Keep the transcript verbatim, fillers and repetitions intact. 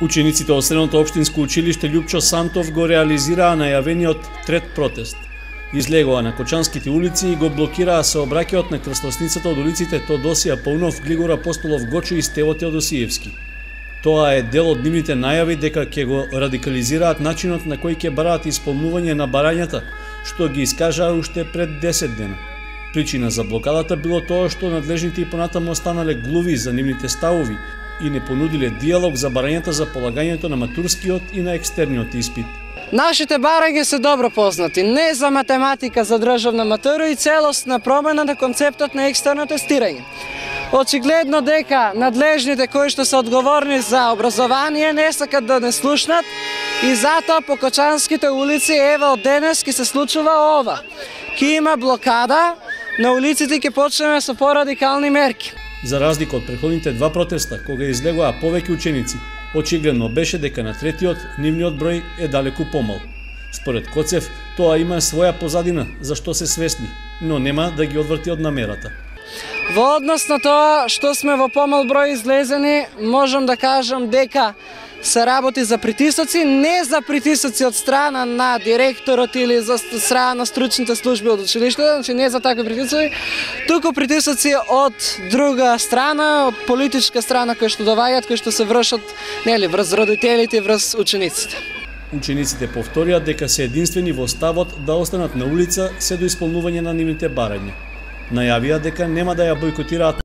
Учениците од Средното општинско училиште Љупчо Сантов го реализираа најавениот трет протест. Излегоа на Кочанските улици и го блокираа сообраќајот на крстосницата од улиците Тодосија Паунов, Глигор Апостолов, Гочо и Стево Теодосиевски. Тоа е дел од нивните најави дека ќе го радикализираат начинот на кој ќе бараат исполнување на барањата, што ги искажаа уште пред десет дена. Причина за блокадата било тоа што надлежните и понатаму останале глуви за нивните ставови и не понудиле диалог за барањата за полагањето на матурскиот и на екстерниот испит. Нашите барања се добро познати, не за математика за државна матура и целосна промена на концептот на екстерно тестирање. Очигледно дека надлежните кои што се одговорни за образование не сакат да не слушнат и затоа по Кочанските улици ева од денес ки се случува ова. Ки има блокада на улиците, ќе почнеме со порадикални мерки. За разлика од претходните два протеста, кога излегоа повеќе ученици, очигледно беше дека на третиот нивниот број е далеку помал. Според Коцев, тоа има своја позадина, за што се свесни, но нема да ги одврти од намерата. Во однос на тоа што сме во помал број излезени, можам да кажам дека се работи за притисоци, не за притисоци од страна на директорот или за страна на стручните служби од училиштето, значи не за такви притисоци, туку притисоци од друга страна, од политичка страна кои што доваѓаат, кои што се вршат, нели, врз родителите и врз учениците. Учениците повторија дека се единствени во ставот да останат на улица се до исполнување на нивните барања. Најавија дека нема да ја бојкотираат